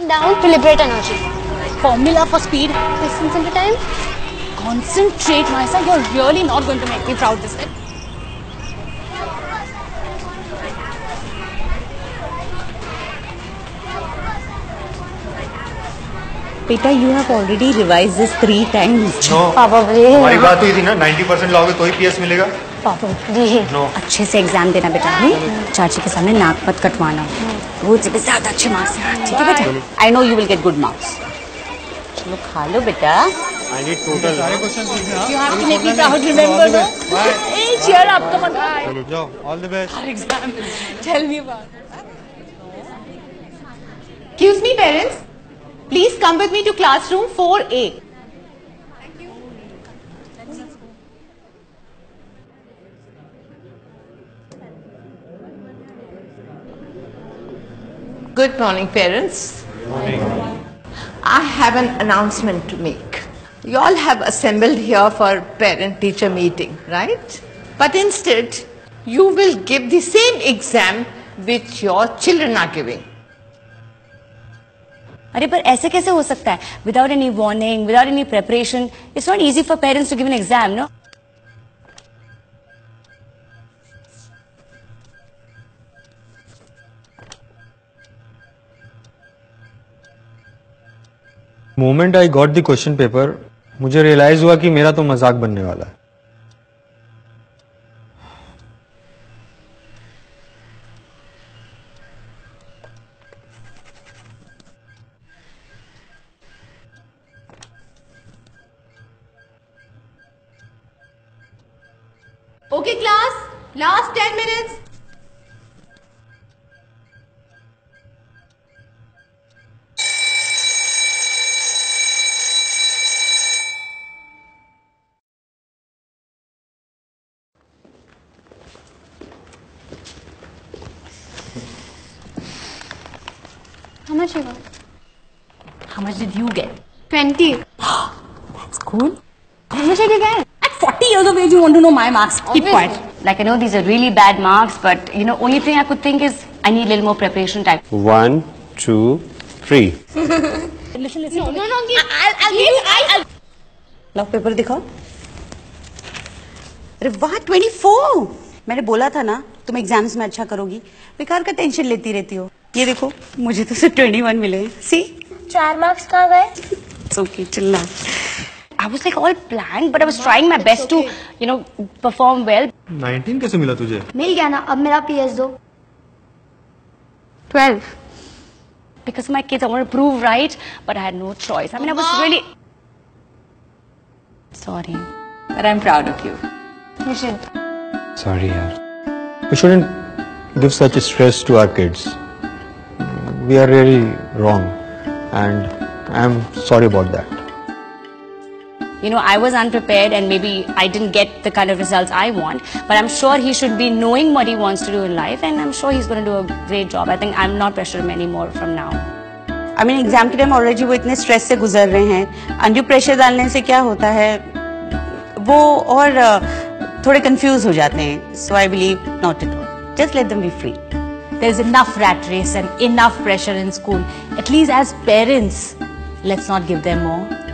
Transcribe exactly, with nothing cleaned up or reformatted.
and down to liberate energy. Formula for speed. Distance into time. Concentrate, Maisa. You're really not going to make me proud this time. Beta, you have already revised this three times. No. Papa, please. हमारी बात हुई थी ना, ninety percent लाओगे तो ही PS मिलेगा. Papa, please. No. अच्छे से एग्जाम देना बेटा. चाची के सामने नाक मत कटवाना. वो जब ज्यादा अच्छे मार्क्स हैं. ठीक है बेटा? I know you will get good marks. चलो खा लो बेटा. I need total. सारे questions सीखने हैं. You have to make me proud. Remember, no? Hey, cheer up. Come on. चलो जाओ. All the best. Our exam. Tell me about it. Excuse me, parents. Please come with me to classroom four A. Thank you. Good morning, parents. Morning. I have an announcement to make. You all have assembled here for parent-teacher meeting, right? But instead, you will give the same exam which your children are giving. अरे पर ऐसे कैसे हो सकता है? Without any warning, without any preparation, it's not easy for parents to give an exam, no? Moment I got the question paper, मुझे realize हुआ कि मेरा तो मजाक बनने वाला है. Okay, class. Last ten minutes. How much you got? How much did you get? Twenty. That's cool. How much did you get? At forty years of age, you want to know my marks? Keep Obviously. quiet. Like I know these are really bad marks, but you know, only thing I could think is I need a little more preparation time. One, two, three. Listen, listen. No, no, no. Give. I'll, I'll give. I'll, I'll. लाओ paper दिखाओ. अरे वाह चौबीस. मैंने बोला था ना तुम एग्जाम्स में अच्छा करोगी. बेकार का टेंशन लेती रहती हो. ये देखो मुझे तो सिर्फ इक्कीस मिले हैं. सी चार मार्क्स कहाँ गए? It's okay, chill now. I was like all planned, but I was trying my best to, you know, perform well. nineteen कैसे मिला तुझे? मिल गया ना. अब मेरा पीएस दो. Twelve. Because my kids, I want to prove right, but I had no choice. I mean, I was really sorry, but I'm proud of you. You should. Sorry यार. We shouldn't give such stress to our kids. We are really wrong, and I'm sorry about that. You know, I was unprepared and maybe I didn't get the kind of results I want, but I'm sure he should be knowing what he wants to do in life, and I'm sure he's going to do a great job. I think I'm not pressuring him anymore from now. I mean, exam के time already वो इतने stress से गुजर रहे हैं. Undue pressure डालने से क्या होता है? वो और uh, थोड़े confused हो जाते हैं. So I believe not at all. Just let them be free. There's enough rat race and enough pressure in school. At least as parents, let's not give them more.